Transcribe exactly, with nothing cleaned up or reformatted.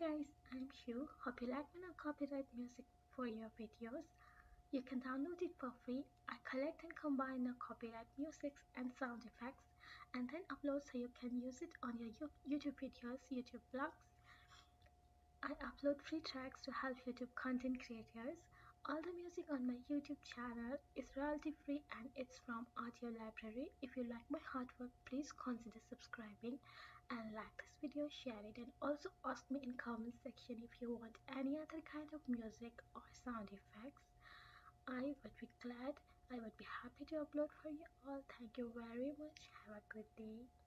guys, I'm Shu. Hope you like my copyright music for your videos. You can download it for free. I collect and combine the copyright music and sound effects and then upload so you can use it on your YouTube videos, YouTube vlogs. I upload free tracks to help YouTube content creators. All the music on my YouTube channel is royalty free and it's from Audio Library. If you like my hard work, please consider subscribing and like this video, share it, and also ask me in comment section if you want any other kind of music or sound effects. I would be glad, I would be happy to upload for you all. Thank you very much. Have a good day.